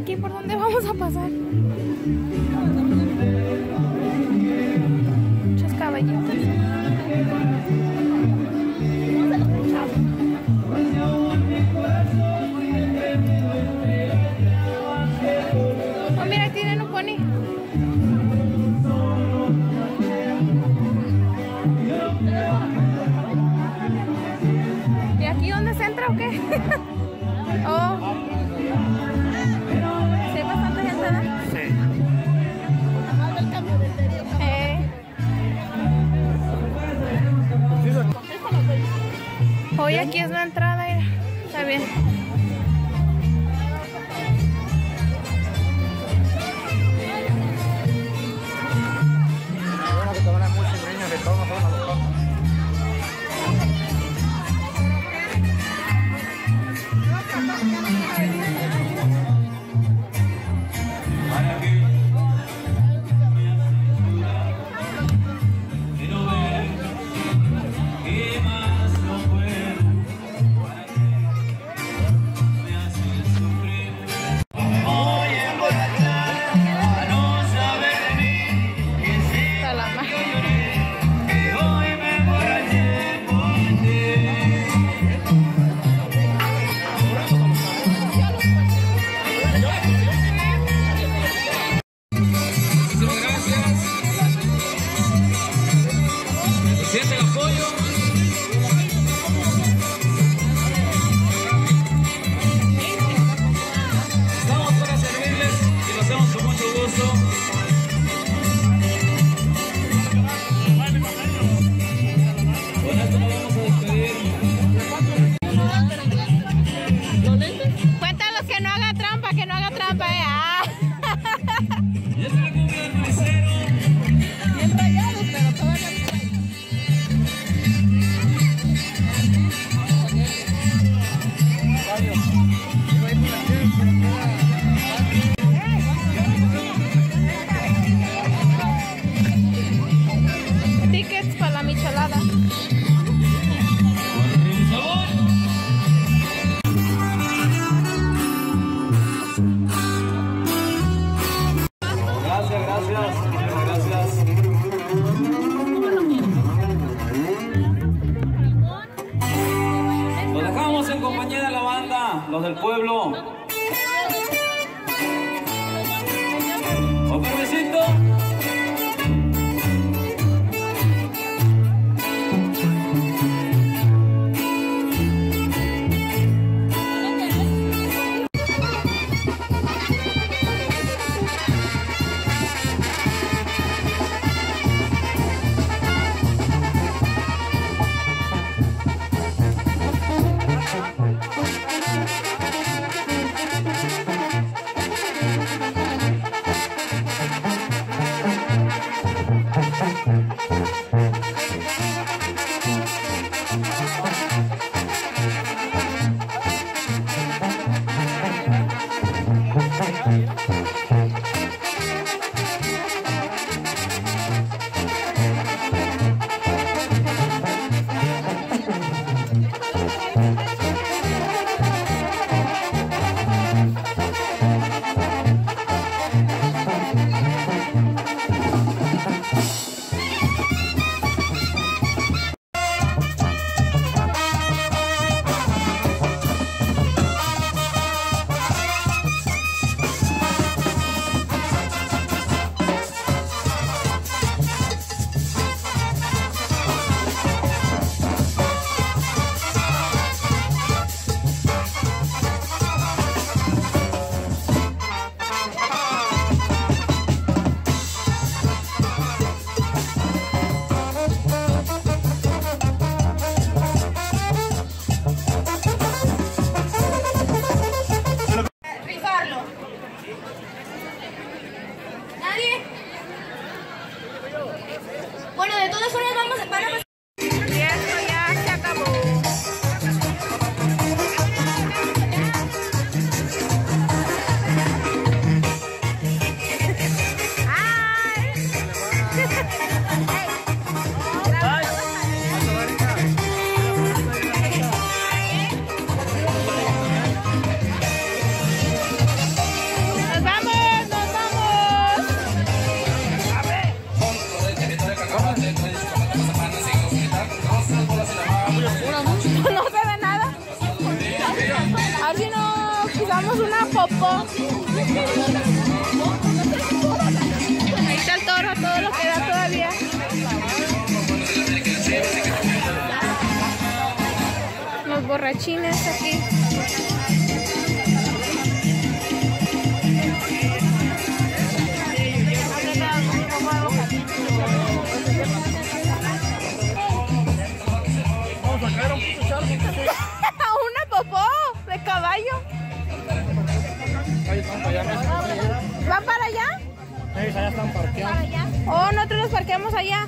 aquí por donde vamos a pasar. Muchos caballitos. Oh, mira, tienen un pony. ¿Y aquí dónde se entra o qué? Oh. Sí, hay bastante gente, ¿no? Sí. Hoy aquí es la entrada, mira. Está bien. Bueno, que toman muchos niños de todos nosotros. Siente el apoyo. Estamos para servirles y lo hacemos con mucho gusto. Con esto nos vamos a despedir. Cuéntanos que no haga trampa, que no haga trampa, Ya se le cumple el maicero. Bien rayados, pero todavía no. Tickets para la michelada. Gracias. Los dejamos en compañía de la banda, los del pueblo. Con permisito. popó. Ahí está el toro, todo lo que da todavía. Los borrachines aquí. Una popó de caballo. ¿Van para allá? Sí, allá están parqueados. Oh, nosotros los parqueamos allá.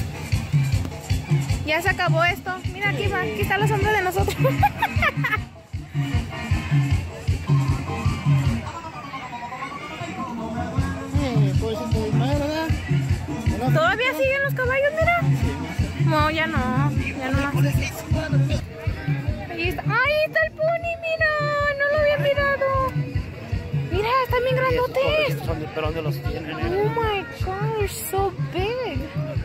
Ya se acabó esto. Mira, aquí va, aquí está la sombra de nosotros. ¿Todavía siguen los caballos, mira? No, ya no más. Ahí está el pony, mira, no lo había mirado. Mira, están bien grandotes. ¿Pero dónde los tienen? Oh my gosh, so big.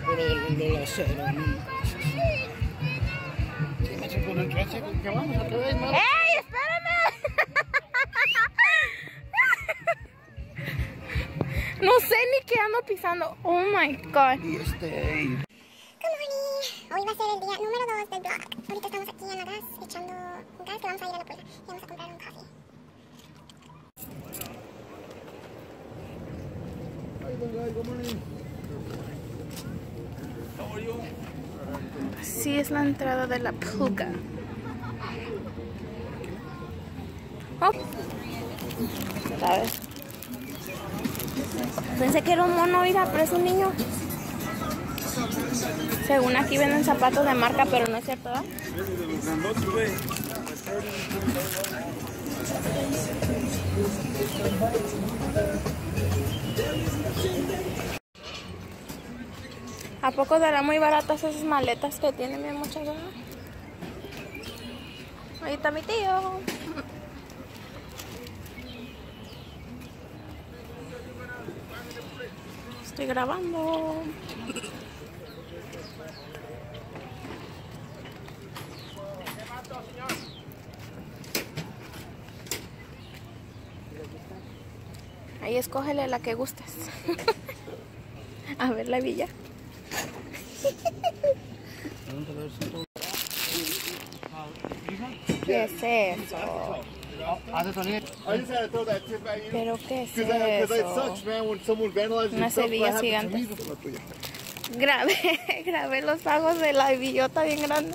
¡Ey, espérame! No sé ni qué ando pisando. Oh my god. Good morning. Hoy va a ser el día número 2 del vlog. Ahorita estamos aquí en la gas, echando gas, que vamos a ir a la puerta y vamos a comprar un café. Así es la entrada de la Puga. Oh. ¿Sabes? Pensé que era un mono, mira, pero es un niño. Según aquí venden zapatos de marca, pero no es cierto, ¿verdad? ¿A poco darán muy baratas esas maletas que tienen bien muchas ganas? Ahí está mi tío. Estoy grabando. Ahí escógele la que gustes. A ver la villa. ¿Qué es eso? ¿Pero qué es eso? Unas cebillas gigantes. Grabé los pagos de la billota bien grande.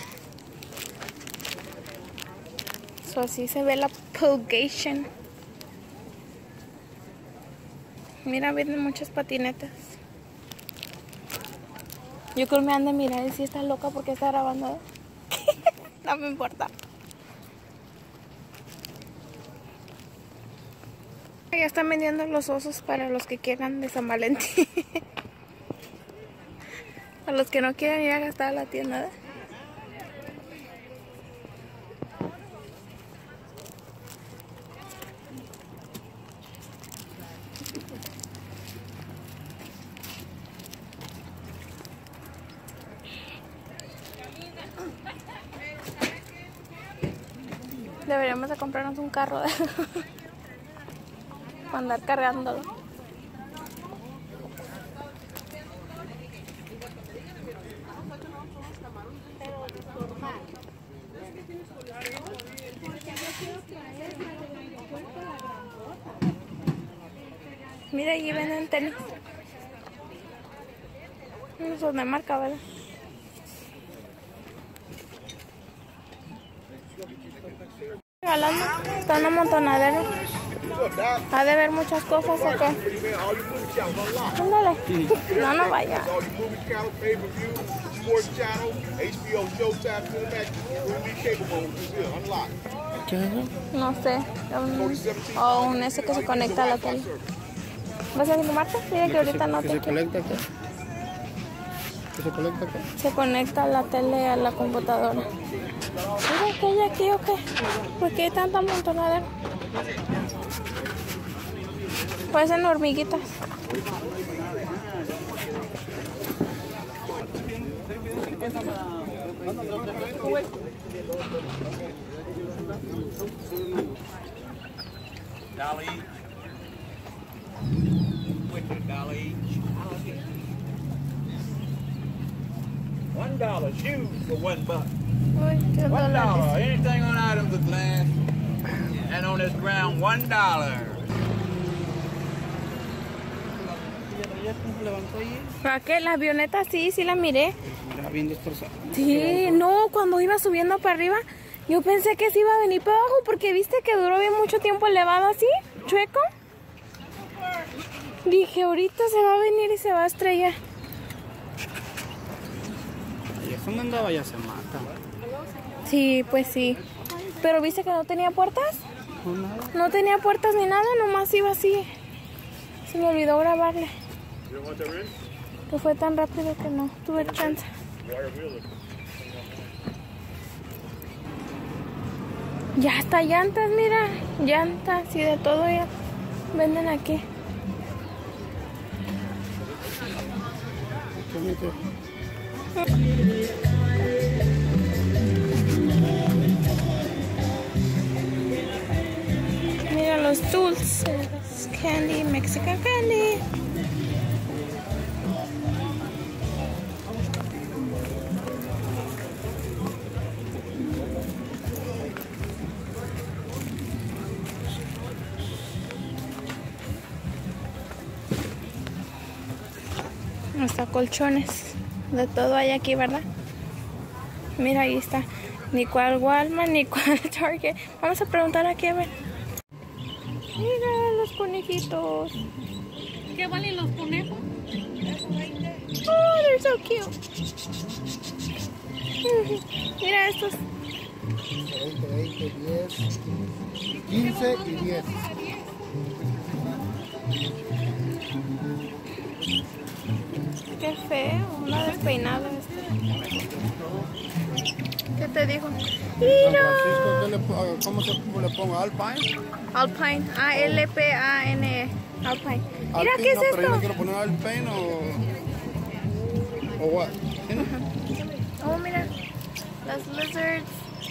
So, así se ve la Pugation. Mira, venden muchas patinetas. Yo creo que me han de mirar y si está loca porque está grabando. No me importa. Ya están vendiendo los osos para los que quieran de San Valentín. Para los que no quieran ir a gastar a la tienda. Deberíamos de comprarnos un carro para andar cargándolo. Mira, allí venden tenis. No son de marca, ¿verdad? Regalando, está un amontonadero. Ha de haber muchas cosas acá. Ándale. No, no vaya. No sé. Un ese que se conecta a la tele. ¿Vas a filmarte? Mira que ahorita no te quiero. ¿Qué se conecta acá? Se conecta la tele a la computadora. Mira que hay aquí o qué. ¿Por qué hay tanta amontonadera? Parecen hormiguitas. $1 each. Which is $1 each. $1 shoes for $1. Uy, qué $1. dólares. Anything on items of glass. And on this ground, $1. Levantó ahí. ¿Para qué? La avioneta sí la miré. Estaba bien destrozada. Sí, no, cuando iba subiendo para arriba, yo pensé que se iba a venir para abajo porque viste que duró bien mucho tiempo elevado así, chueco. Dije, ahorita se va a venir y se va a estrellar. Y eso no andaba, ya se mata. Sí, pues sí. Pero viste que no tenía puertas. No, nada. No tenía puertas ni nada, nomás iba así. Se me olvidó grabarle. Que fue tan rápido que no tuve chance. Ya hasta llantas, mira. Llantas y de todo ya venden aquí. Qué bonito. Mira los dulces. Candy, Mexican candy. Hasta colchones. De todo hay aquí, ¿verdad? Mira, ahí está. Ni cuál Walmart, ni cuál Target. Vamos a preguntar aquí, a ver. Mira los conejitos. ¿Qué valen los conejos? Oh, they're so cute. Mira estos. 20, 10, 15 y 10. Qué feo, una despeinada este. ¿Qué te dijo? Mira. ¿Cómo se le pongo? ¿Alpine? Alpine, A-L-P-A-N-E. Alpine. Mira, Alpine, ¿qué es no, pero yo esto? le quiero poner Alpine o what? Oh, mira. Las lizards.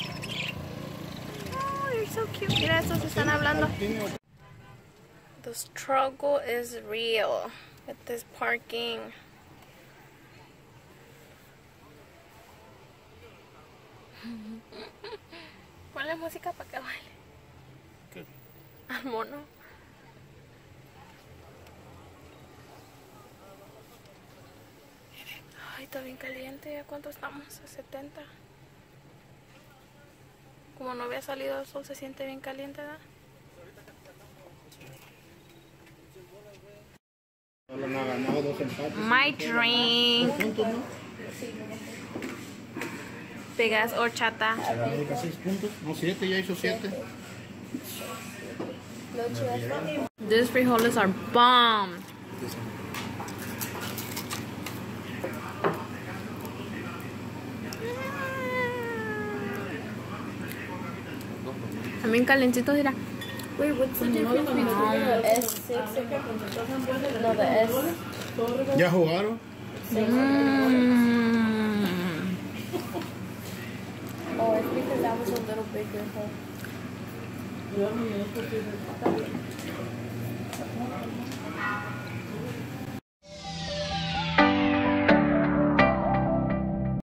Oh, they're so cute. Mira, estos están hablando. The struggle is real with this parking. Ponle música para que baile. ¿Qué? Al mono. Ay, está bien caliente. ¿A cuánto estamos? A 70. Como no había salido el sol, se siente bien caliente, ¿verdad? Solo no ha ganado 2 empates. My drink. Puntos, ¿no? Pegas horchata. América 6 puntos. No, 7, ya hizo 7. These frijoles are bomb. También calentitos, mira. Wait, what's the difference between the S6 no, the S? ¿Ya jugaron? Oh, it's because that was a little bigger, huh?